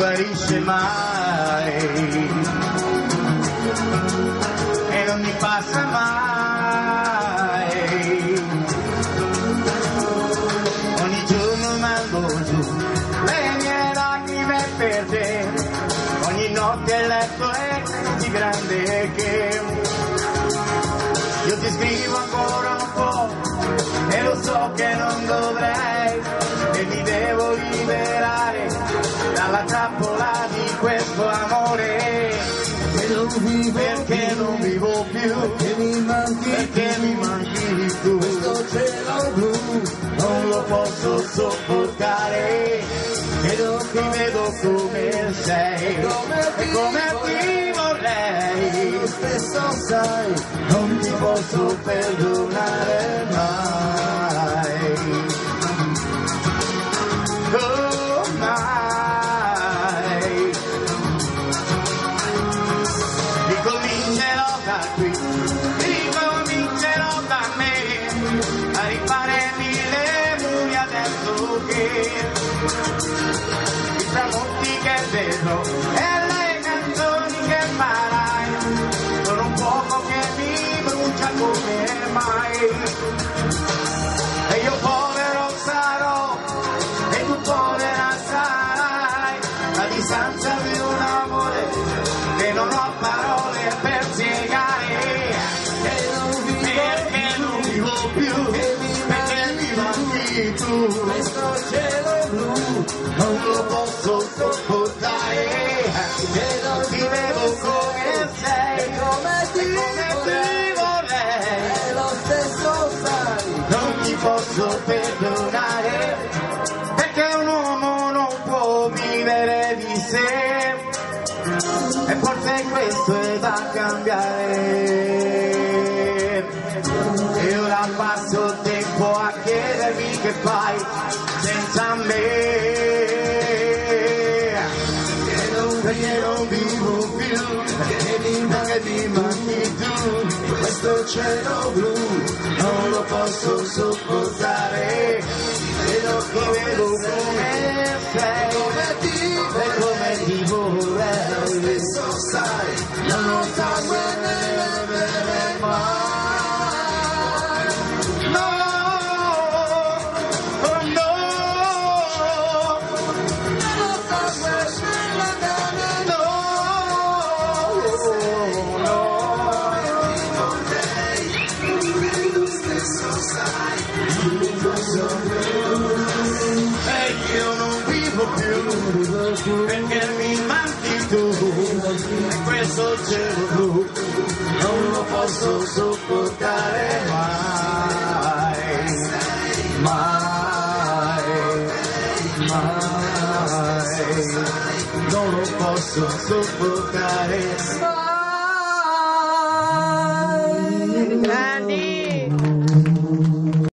guarisce mai e non mi passa mai. Ogni giorno mando giù le mie lacrime per te, ogni notte il letto è così grande che io ti scrivo ancora un po' e lo so che non dovrei, e mi devo liberare dalla trappola di questo amore. Perché non vivo più, perché mi manchi tu. Questo cielo blu non lo posso sopportare, e ti vedo come sei e come ti vorrei. Lo stesso sai, non ti posso perdonare mai. Oh, mai. Ricomincerò da qui, ricomincerò da me, a rifare mille muri adesso che i tramonti che vedo e le canzoni che farai sono un fuoco che mi brucia come mai. E io povero sarò e tu povera sarai, la distanza di un amore che non ho parole per spiegare. Perché non vivo più, perché mi manchi tu. Questo cielo blu non lo posso sopportare, ti vedo come sei, come ti vorrei. E lo stesso sai, non ti posso perdonare, perché un uomo non può vivere di sé, e forse questo è da cambiare. E ora passo tempo a chiedermi che fai senza me, perché non vivo più, perché mi manchi tu. Questo cielo blu non lo posso sopportare, e lo vedo come sei e come ti vorrei. Lo sai, non lo sapere mai. E io non vivo più, perché mi manchi tu, e questo cielo blu non lo posso sopportare mai, mai, mai, non lo posso sopportare mai.